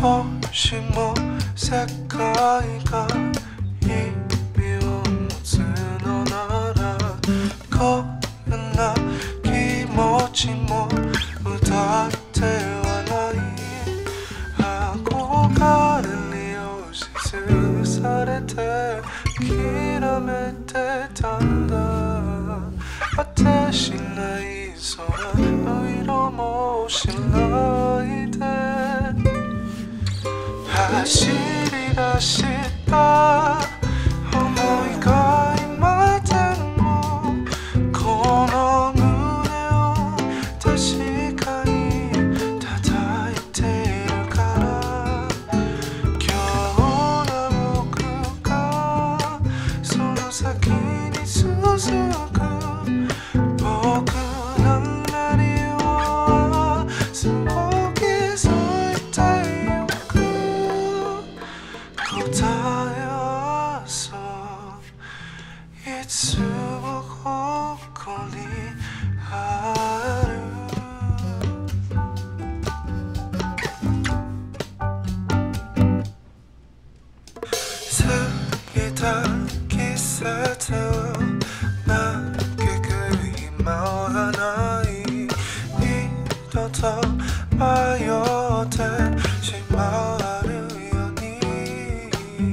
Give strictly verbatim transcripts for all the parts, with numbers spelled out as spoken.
もしも世界が意味を持つのならこんな気持ちも歌ってはない憧れに押しつぶされて諦めてたんだ果てしない空の色も知らないで走り出した想いが今でもこの胸を確かに叩いているから今日の僕がその先に続く僕のなりを過ぎ添えてゆく答えはそういつもここにある過ぎた季節を嘆く暇はない二度と迷ってしまうように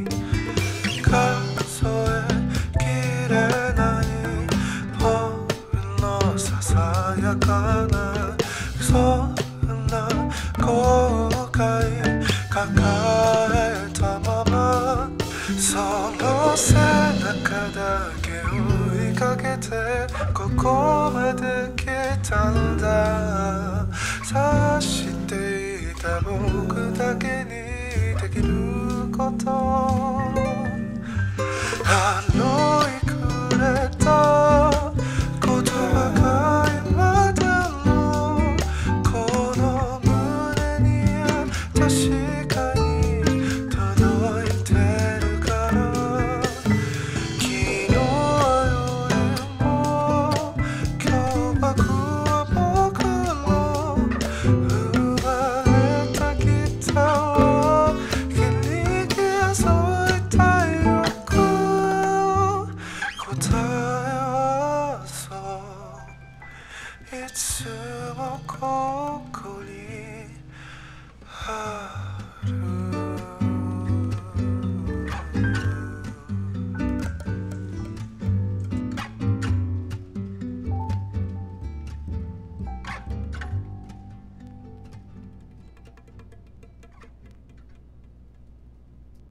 数えきれない夜のささやかなそんな後悔抱えたままその背中だけ追いかけてここまで来たんだ探していた僕だけにできることあのいくれた言葉が今でもこの胸には確かに届いてるから昨日よりも今日僕は僕の生まれたギターを切り消そうたいよ答え